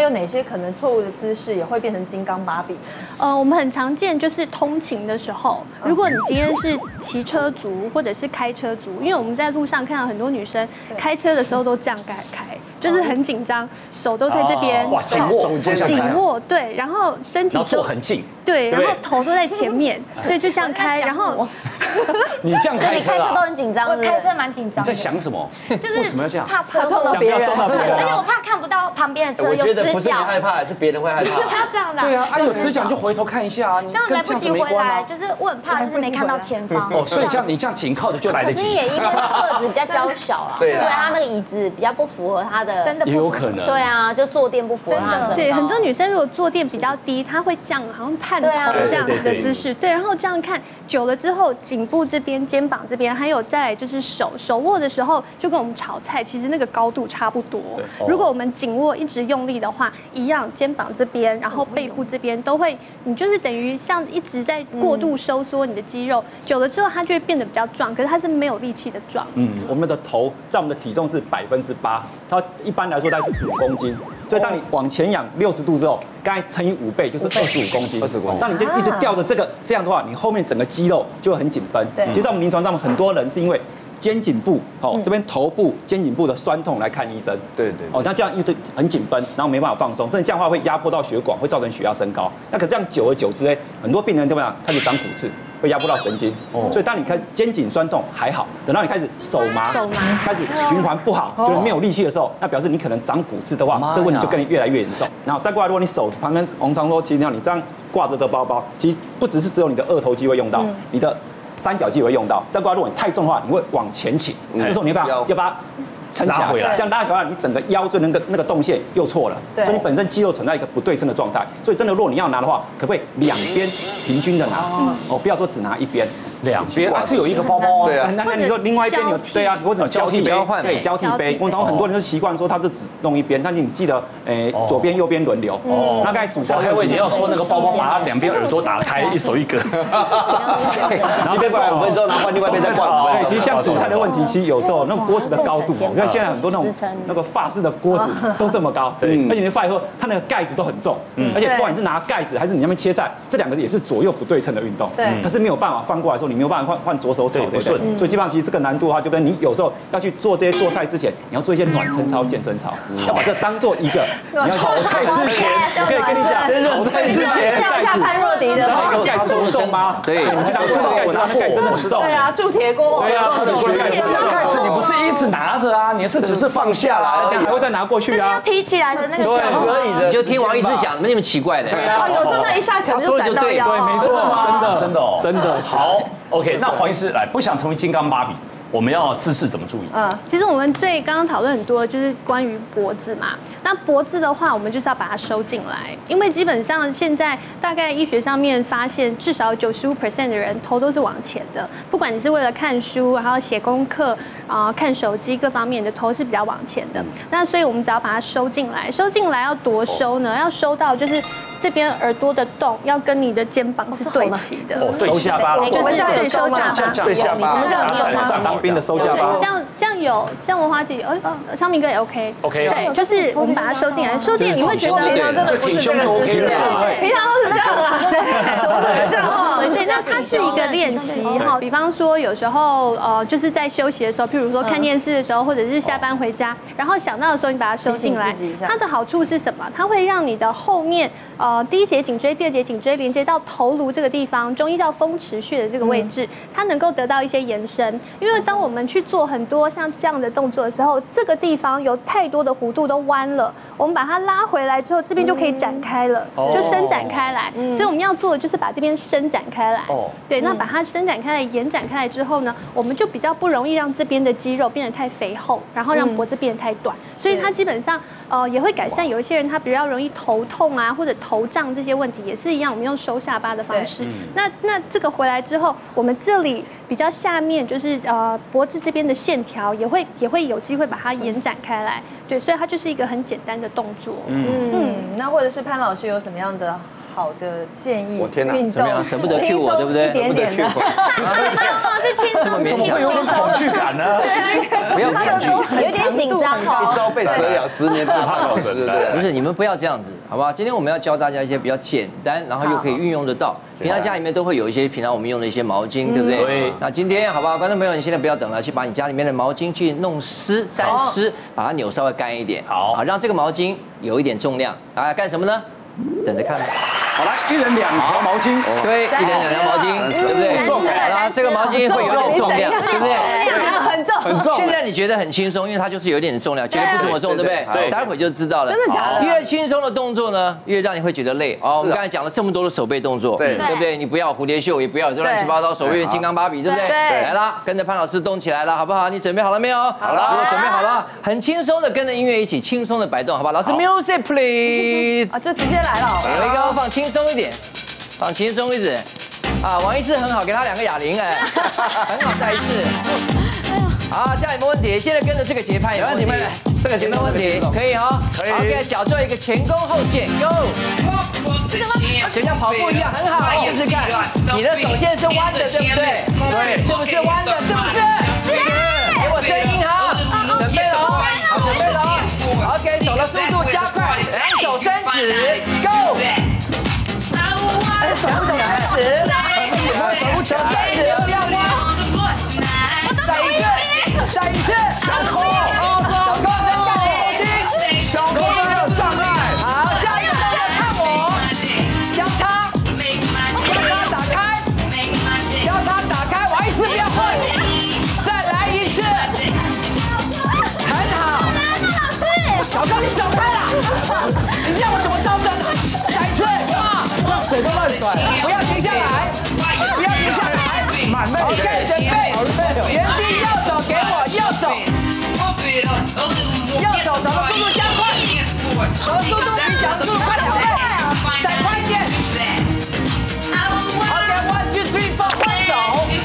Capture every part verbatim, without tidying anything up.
有哪些可能错误的姿势也会变成金刚芭比？ 呃，我们很常见就是通勤的时候，如果你今天是骑车族或者是开车族，因为我们在路上看到很多女生开车的时候都这样开开，就是很紧张，手都在这边， 哇，紧握， 紧握，对，然后身体坐很近， 对，然后头都在前面，对，就这样开，然后你这样开车， 你开车都很紧张，我开车蛮紧张。 你在想什么？ 就是为什么要这样？ 怕车撞到别人， 而且我怕看不到旁边的车，有死角。 害怕是别人会害怕， 不要这样的。 对啊，啊有死角就回头看一下啊，你根本来不及回来，就是我很怕，就是没看到前方。 哦，所以这样你这样紧靠着就来得及。 可是也因为个子比较娇小啊，对他那个椅子比较不符合他的，真的也有可能。 对啊，就坐垫不符合他的身高。 对，很多女生如果坐垫比较低，她会这样，好像探头这样子的姿势。对，然后这样看久了之后，颈部这边、肩膀这边，还有再来就是手手握的时候，就跟我们炒菜其实那个高度差不多。如果我们紧握一直用力的话，一样肩膀这边，然后背部这边都会，你就是等于像一直在过度收缩你的肌肉，久了之后它就会变得比较壮，可是它是没有力气的壮。 嗯，我们的头在我们的体重是百分之八，它一般来说大概是五公斤，所以当你往前仰六十度之后，刚才乘以五倍就是二十五公斤。二十公斤。当你就一直吊着这个这样的话，你后面整个肌肉就会很紧绷。对。其实在我们临床上，很多人是因为肩颈部，哦，这边头部、肩颈部的酸痛来看医生。对对。哦，那这样因为很紧绷，然后没办法放松，甚至这样的话会压迫到血管，会造成血压升高。那可这样久而久之，哎，很多病人怎么样开始长骨刺，会压迫到神经。哦。所以当你开肩颈酸痛还好，等到你开始手麻，手麻，开始循环不好，就是没有力气的时候，那表示你可能长骨刺的话，这个问题就跟你越来越严重。然后再过来，如果你手旁边，我们常说，其实你这样挂着的包包，其实不只是只有你的二头肌会用到，你的三角肌会用到。再过来，如果你太重的话，你会往前倾，这时候你要把要把它撑起来，这样拉回来，你整个腰椎那个那个动线又错了，所以你本身肌肉存在一个不对称的状态。所以真的，如果你要拿的话，可不可以两边平均的拿？哦，不要说只拿一边。两边啊，是有一个包包啊。对啊，那那你说另外一边有对啊，或者交替交换，对，交替背。我们常常很多人都习惯说他是只弄一边，但是你记得，诶，左边右边轮流。哦。那刚才主持人问你要说那个包包把它两边耳朵打开，一手一个。然后再挂五分钟，然后换另外一边再挂。对，其实像煮菜的问题，其实有时候那个锅子的高度，因为现在很多那种那个法式的锅子都这么高，对，而且你发现说它那个盖子都很重，而且不管你是拿盖子还是你那边切菜，这两个也是左右不对称的运动。对。可是没有办法翻过来说。你没有办法换换左手手，对不对？所以基本上其实这个难度的话，就跟你有时候要去做这些做菜之前，你要做一些暖身操、健身操，要把这当做一个你要炒菜之前，我可以跟你讲，炒菜之前跳一下潘若迪的， 知道那个盖子重不重吗？对，你们经常知道盖子，那盖真的很重。 对啊，铸铁锅。 对啊，铸铁锅盖子你不是一直拿着啊，你是只是放下来， 还会再拿过去啊。 提起来的那个对，可以的。 你就听王医师讲，没那么奇怪的。 哦，有时候那一下可能就闪到腰。 对，没错，真的，真的，真的好。OK， 那黄医师来，不想成为金刚芭比，我们要姿势怎么注意？ 嗯，其实我们最刚刚讨论很多就是关于脖子嘛。那脖子的话，我们就是要把它收进来，因为基本上现在大概医学上面发现，至少九十五 percent 的人头都是往前的。不管你是为了看书，然后写功课啊、呃、看手机各方面，你的头是比较往前的。那所以我们只要把它收进来，收进来要多收呢？要收到就是这边耳朵的洞要跟你的肩膀是对齐的， 收下巴， 就是对收下巴， 对下巴， 这样有当兵的收下巴， 这样这样有，像文华姐，呃，昌明哥也 OK，OK， 对，就是我们把它收进来，收进来你会觉得平常真的不是这个姿势，平常都是这样啊，怎么可能这样哈？ 对，那它是一个练习哈，比方说有时候呃就是在休息的时候，譬如说看电视的时候，或者是下班回家，然后想到的时候你把它收进来，它的好处是什么？它会让你的后面呃第一节颈椎、第二节颈椎连接到头颅这个地方，中医叫风池穴的这个位置，它能够得到一些延伸。因为当我们去做很多像这样的动作的时候，这个地方有太多的弧度都弯了，我们把它拉回来之后，这边就可以展开了，就伸展开来。所以我们要做的就是把这边伸展开来。对，那把它伸展开来、延展开来之后呢，我们就比较不容易让这边的肌肉变得太肥厚，然后让脖子变得太短。所以它基本上呃也会改善有一些人他比较容易头痛啊或者头胀这些问题，也是一样，我们用收下巴的方式。那那这个回来之后，我们这里比较下面就是呃脖子这边的线条也会也会有机会把它延展开来。对，所以它就是一个很简单的动作。 嗯嗯，那或者是潘老师有什么样的好的建议。 我天哪， 运动舍不得 Q 我，对不对？ 一点点的， 是轻松， 怎么会有点恐惧感呢？ 不要恐惧， 有点紧张哈。 一朝被蛇咬，十年不怕老师，对不对？ 不是，你们不要这样子，好不好？今天我们要教大家一些比较简单，然后又可以运用得到。平常家里面都会有一些平常我们用的一些毛巾，对不对？ 对。 那今天好不好，观众朋友，你现在不要等了，去把你家里面的毛巾去弄湿、沾湿，把它扭稍微干一点， 好， 好让这个毛巾有一点重量。大家干什么呢？等着看。 好来，一人两条毛巾， 对，一人两条毛巾，对不对？重，然后这个毛巾会有点重量，对不对？ 很重， 很重。 现在你觉得很轻松，因为它就是有点重量，绝对不怎么重，对不对？ 对， 待会就知道了。 真的假的？ 越轻松的动作呢，越让你会觉得累。哦，我们刚才讲了这么多的手背动作， 对， 对不对？你不要蝴蝶袖，也不要这乱七八糟，手背金刚芭比，对不对？ 对。 来啦，跟着潘老师动起来了，好不好？你准备好了没有？ 好了。 如果准备好了，很轻松的跟着音乐一起轻松的摆动，好不好？老师 ，music please。 啊，就直接来了。 有一个放轻松一点。放轻松一点，啊，王医师很好，给他两个哑铃，哎，很好，再一次，好，这样没问题。现在跟着这个节拍，没问题， 这个节没问题，可以哈，可以。OK， 脚做一个前弓后箭 ，Go， 就像跑步一样，很好，试试看，你的手现在是弯的，对不对？对，是不是弯的？是不是？给我声音好，准备了哦，好，准备了哦 ，OK， 手的速度加快，两手伸直 ，Go。两手伸直，手伸直，不要弯。再一个，再一次，小空，小空跟下楼梯，小空没有障碍。好，下一个动作看我，交叉，交叉打开，交叉打开，我一次不要换，再来一次，很好。小高你走开了，你让我怎么招生？再一次。 水都乱甩， 不要停下来，不要停下来， 慢慢的。 OK， 准备，原地右手给我，右手，右手什么速度加快，什么速度比脚速快两倍，再快一点。OK，one two three four， 换手，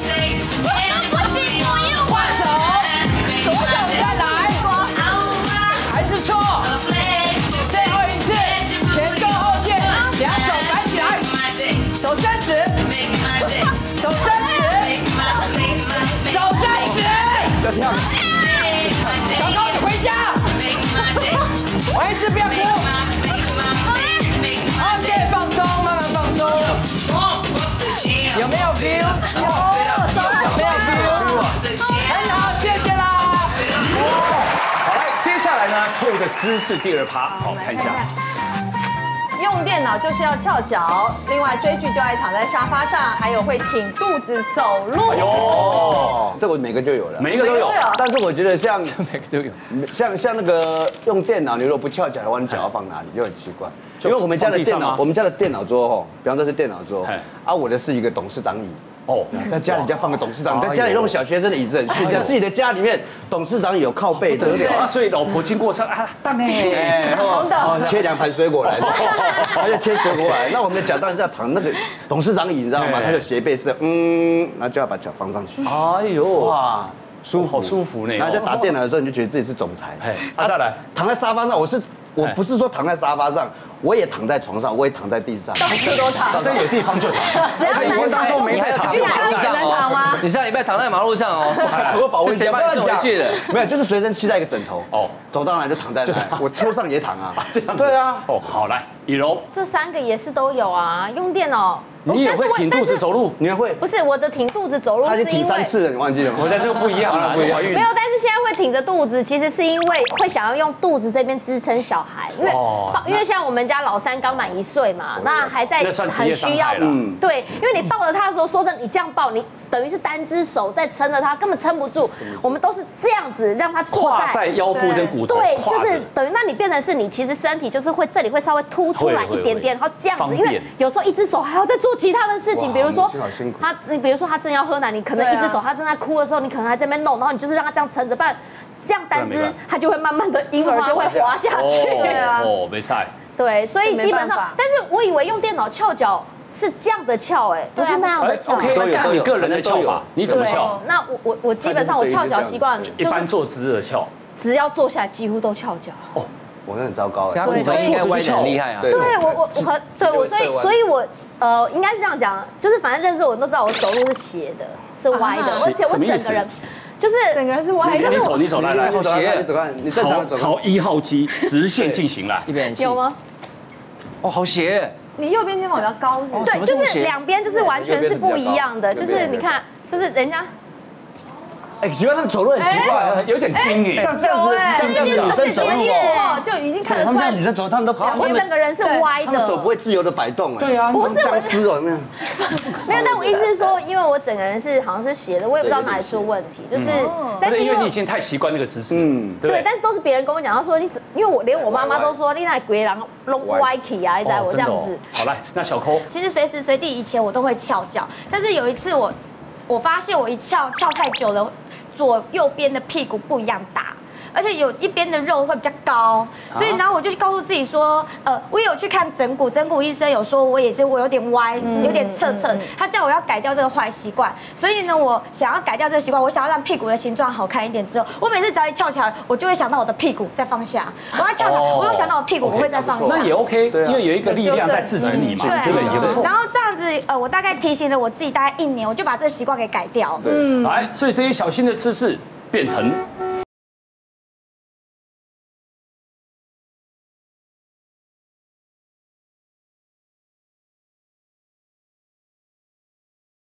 换手，左手再来，还是错，最后一次，前弓后箭，两手摆起来。手伸直，手伸直，手伸直， 就这样。 小高，你回家。王医师不要哭。OK， 放松，慢慢放松。有没有 feel？ 有，有没有 feel？ 很好，谢谢啦。 好，来，接下来呢，错误的姿势第二趴，好，看一下。 用电脑就是要翘脚，另外追剧就爱躺在沙发上，还有会挺肚子走路。 哦，这我每个就有了， 每一个都有。 但是我觉得像每个都有， 像像那个用电脑，你如果不翘脚的话，你脚要放哪里就很奇怪。因为我们家的电脑，我们家的电脑桌哦，比方说是电脑桌，啊，我的是一个董事长椅。哦，在家里家放个董事长，在家里用小学生的椅子很逊，在自己的家里面董事长椅有靠背的， 啊，所以老婆经过说啊，大妹， 哎，切两盘水果来，而且切水果来。那我们的脚当然是要躺那个董事长椅，你知道吗？它有斜背式，嗯，然后就要把脚放上去。哎呦，哇，舒服，好舒服呢。然后在打电脑的时候，你就觉得自己是总裁。哎，再来，躺在沙发上，我是我不是说躺在沙发上。我也躺在床上，我也躺在地上， 到处都躺， 这有地方就躺。 只要能躺， 你还有躺在马路上哦？你上礼拜躺在马路上哦？ 我保温箱不要讲去了， 没有，就是随身携带一个枕头哦，走到哪就躺在哪。我车上也躺啊，对啊。哦， 好来，以柔， 这三个也是都有啊，用电脑。 你也会挺肚子走路？ 你也会？ 不是我的挺肚子走路， 他是挺三次的，你忘记了吗？ 我在这个不一样啊， 不一样。 没有，但是现在会挺着肚子，其实是因为会想要用肚子这边支撑小孩，因为因为像我们家老三刚满一岁嘛，那还在很需要，对，因为你抱着他的时候，说真的，你这样抱你。等于是单只手在撑着他，根本撑不住。我们都是这样子让他坐在在腰部跟骨头， 对，就是等于那你变成是你其实身体就是会这里会稍微凸出来一点点，然后这样子，因为有时候一只手还要再做其他的事情，比如说他，你比如说他正要喝奶，你可能一只手他正在哭的时候，你可能还在那边弄，然后你就是让他这样撑着，不然这样单只他就会慢慢的婴儿就会滑下去。 对啊，哦，没赛。 对，所以基本上，但是我以为用电脑翘脚。是这样的翘哎，不是那样的翘。 OK， 那看你个人的翘法，你怎么翘？ 那我我我基本上我翘脚习惯， 一般坐姿的翘， 只要坐下来几乎都翘脚。哦， 我那很糟糕哎。 骨盆应该歪得很厉害啊。 对我我我和对我所以所以我呃应该是这样讲，就是反正认识我都知道我走路是斜的，是歪的，而且我整个人。就是整个人是歪的， 你走，你走，来来， 好斜，你走看，你正常走。 朝一号机直线进行来， 一边有吗？ 哦，好斜。 你右边肩膀比较高，是不是？ 对，就是两边就是完全是不一样的，就是你看，就是人家。 哎，奇怪，他们走路很奇怪， 有点轻哎， 像这样子，像这样子女生走路哦， 就已经看得出来。 他们这样女生走，他们都我整个人是歪的， 他们手不会自由的摆动哎。 对啊， 不是僵尸哦那样。 没有，但我意思是说，因为我整个人是好像是斜的，我也不知道哪里出问题，就是， 但是因为你已经太习惯那个姿势，嗯， 对，但是都是别人跟我讲，他说你，因为我连我妈妈都说，你那鬼狼弄歪起啊，在我这样子。 好来，那小抠， 其实随时随地以前我都会翘脚，但是有一次我，我发现我一翘翘太久了。左右边的屁股不一样大，而且有一边的肉会比较高，所以然后我就告诉自己说，呃，我有去看整骨，整骨医生有说我也是我有点歪，有点侧侧，他叫我要改掉这个坏习惯，所以呢，我想要改掉这个习惯，我想要让屁股的形状好看一点之后，我每次只要一翘起来，我就会想到我的屁股再放下，我要翘起来，我又想到我屁股我会再放下， 那也 OK，因为有一个力量在制止你嘛，对不对？也不错。 然后这样子，呃，我大概提醒了我自己大概一年，我就把这个习惯给改掉。 嗯，来，所以这些小心的姿势变成